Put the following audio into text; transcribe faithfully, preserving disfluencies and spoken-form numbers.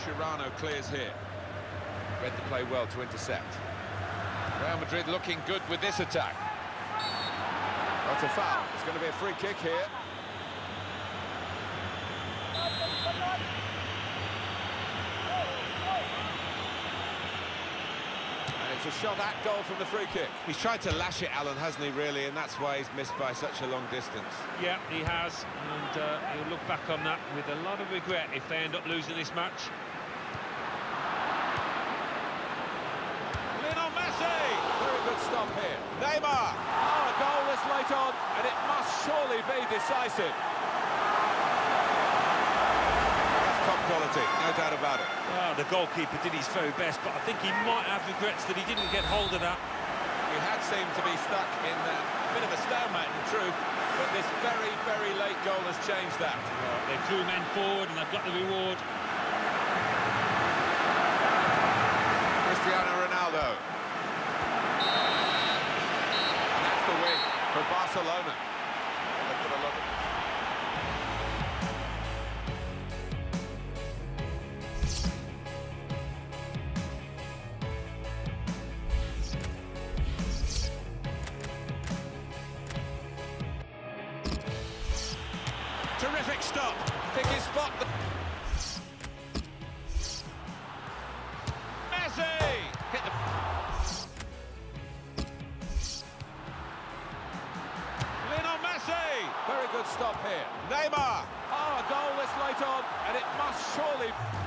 Mascherano clears here. Read the play well to intercept. Real Madrid looking good with this attack. That's a foul. It's going to be a free kick here. And it's a shot at goal from the free kick. He's tried to lash it, Alan, hasn't he, really? And that's why he's missed by such a long distance. Yeah, he has. And uh, he'll look back on that with a lot of regret if they end up losing this match. Lionel Messi! Very good stop here. Neymar! Oh, a goal this late on, and it must surely be decisive. That's top quality, no doubt about it. Oh, the goalkeeper did his very best, but I think he might have regrets that he didn't get hold of that. He had seemed to be stuck in a bit of a stalemate, in truth, but this very, very late goal has changed that. Well, they drew men forward, and they've got the reward. Cristiano Ronaldo. And that's the win for Barcelona. They've got a lot of... Terrific stop. Pick his spot. Messi! Hit the... Lionel Messi! Very good stop here. Neymar! Oh, a goal this late on, and it must surely...